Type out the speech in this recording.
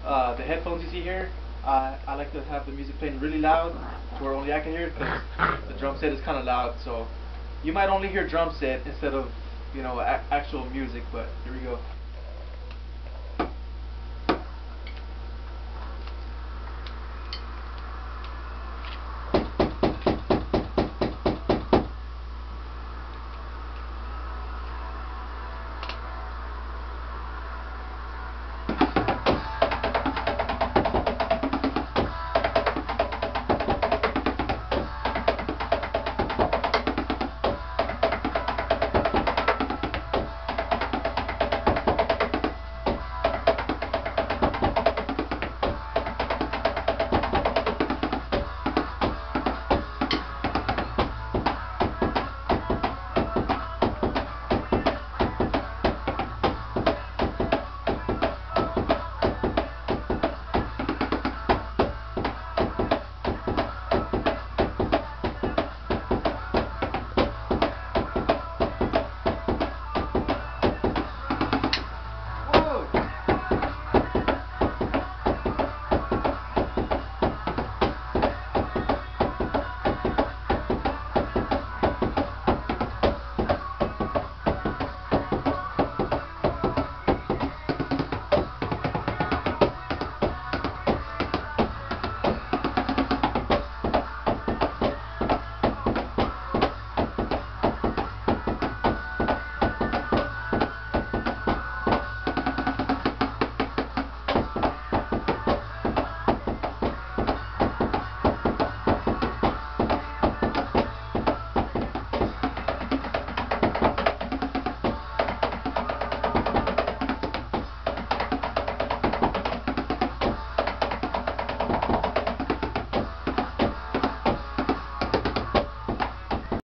the headphones you see here, I like to have the music playing really loud to where only I can hear it, because the drum set is kind of loud. So you might only hear drum set instead of, you know, actual music. But here we go.